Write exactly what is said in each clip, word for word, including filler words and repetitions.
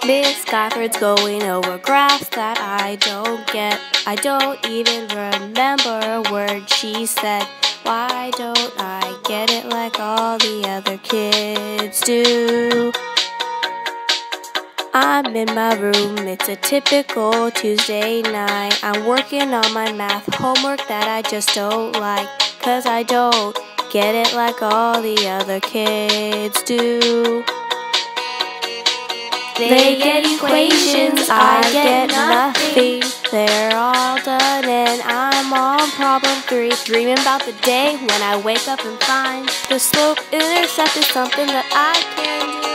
Miss Skyford's going over graphs that I don't get. I don't even remember a word she said. Why don't I get it like all the other kids do? I'm in my room, it's a typical Tuesday night. I'm working on my math homework that I just don't like, 'cause I don't get it like all the other kids do. They get equations, I get nothing. They're all done and I'm on problem three. Dreaming about the day when I wake up and find the slope intercept is something that I can do.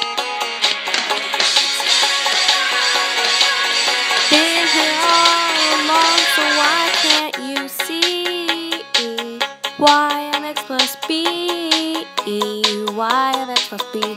Been here all along, so why can't you see? Y M X plus B, Y M X plus B.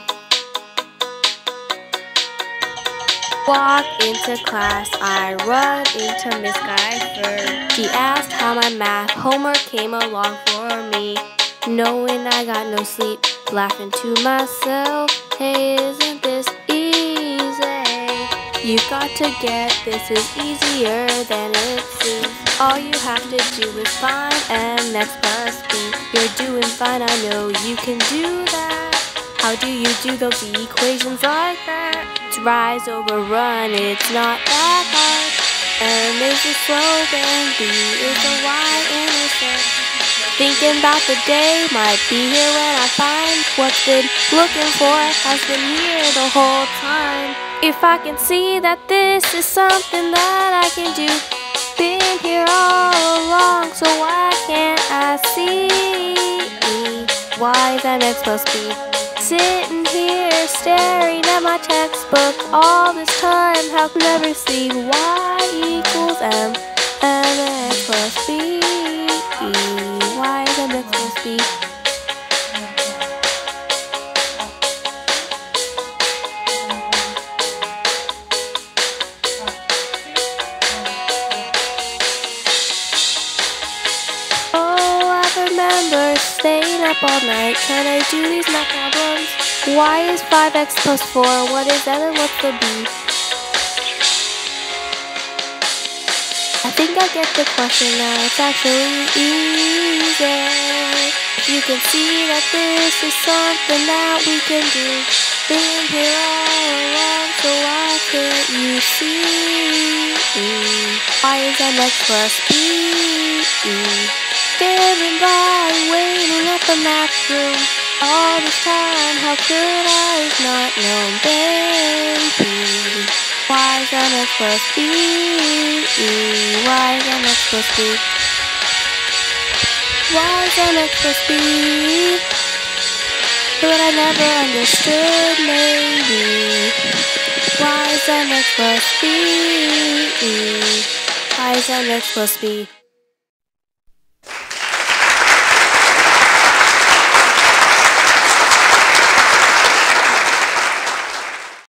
Walk into class, I run into Miss Skyford. She asked how my math homework came along for me. Knowing I got no sleep, laughing to myself, hey, isn't this easy? You got to get this is easier than it seems. All you have to do is find M X plus B. You're doing fine, I know you can do that. How do you do those equations like that? It's rise over run, it's not that hard. M is the slogan, B is the y-intercept. Thinking about the day might be here when I find what's been looking for has been here the whole time. If I can see that this is something that I can do, been here all along, so why can't I see? Y is M X plus B. Sitting here staring at my textbook all this time, how can I never see y equals m, mx plus b, y is mx plus b. Oh, I remember staying up all night trying to do these math problems. Y is five x plus four, what is m and what's the b? I think I get the question now, it's actually easy. If you can see that this is something that we can do, been here all along, so why can't you see? Y is mx plus b. Standing by, waiting at the math room. All this time, how could I have not known, baby? Y is mx plus b, Y is mx plus b. Y is mx plus b. But I never understood, maybe. Y is mx plus b, Y is mx plus b.